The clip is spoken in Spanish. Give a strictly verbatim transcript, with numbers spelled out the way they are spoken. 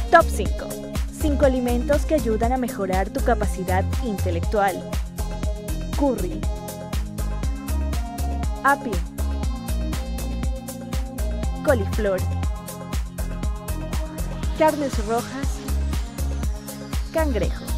Top cinco. cinco alimentos que ayudan a mejorar tu capacidad intelectual. Curry. Apio. Coliflor. Carnes rojas. Cangrejo.